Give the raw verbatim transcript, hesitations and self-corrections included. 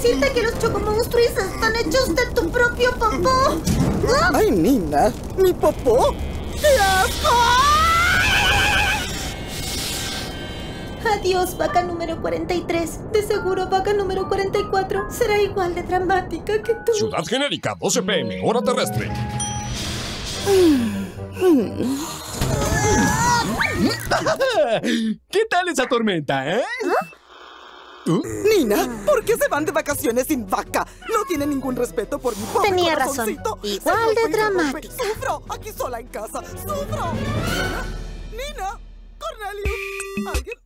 decirte que los chocomonstruos están hechos de tu propio popó. ¡Ay, Nina! ¿Mi popó? ¡Qué asco! Adiós, vaca número cuarenta y tres. De seguro, vaca número cuarenta y cuatro será igual de dramática que tú. Ciudad Genérica, doce p m, hora terrestre. ¿Qué tal esa tormenta, eh? ¿Ah? ¿Uh? Nina, ¿por qué se van de vacaciones sin vaca? No tiene ningún respeto por mi pobre Tenía razón. Igual de dramática. ¡Sufro! Aquí sola en casa. ¡Sufro! Nina, Cornelius, ¿alguien?